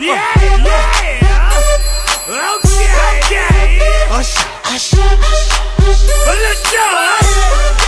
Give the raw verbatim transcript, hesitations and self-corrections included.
Yeah, yeah. Okay, okay. Usher, usher, usher. Let's go.